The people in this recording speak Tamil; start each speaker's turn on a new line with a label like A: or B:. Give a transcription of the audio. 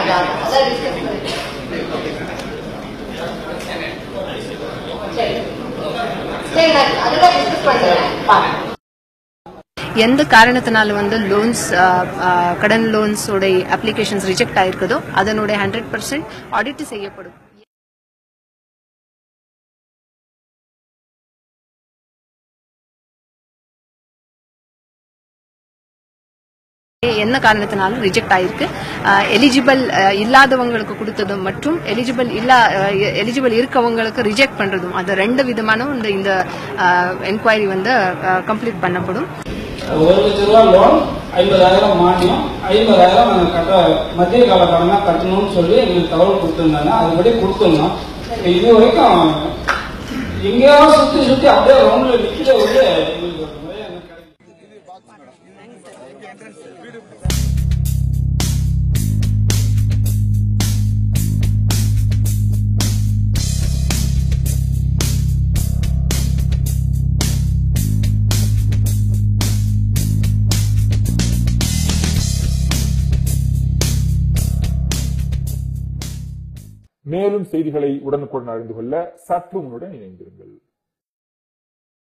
A: எந்த காரணத்தினால லோன்ஸ் கடன் லோன்ஸ் அப்ளிகேஷன்ஸ் ரிஜெக்ட் ஆயிருக்குதோ அதனுடைய 100% ஆடிட் செய்யப்படும். என்ன காரணத்தினாலும் ரிஜெக்ட் ஆயிருக்கு. எலிஜிபிள் இல்லாதவங்களுக்கு கொடுத்ததும் மற்றும் எலிஜிபிள் இருக்கவங்களுக்கு ரிஜெக்ட் பண்றதும் அது ரெண்டு விதமான இந்த என்கொயரி கம்ப்ளீட் பண்ணப்படும்.
B: 1 லட்சம் ரூபாய் லோன், 50,000 மானியம், 50,000 கட்ட மத்திய கால கடனா கட்டணும்னு சொல்லி எங்களுக்கு தகவல் கொடுத்திருந்தாங்க. அதுபடி கொடுத்துருந்தோம். இது வரைக்கும் எங்கேயாவது சுத்தி அப்படியே ரவுண்ட்ல நிக்கிற ஒரு
C: மேலும் செய்திகளை உடனுக்குடன் அறிந்து கொள்ள சற்று முன்னுடன் இணைந்திருங்கள்.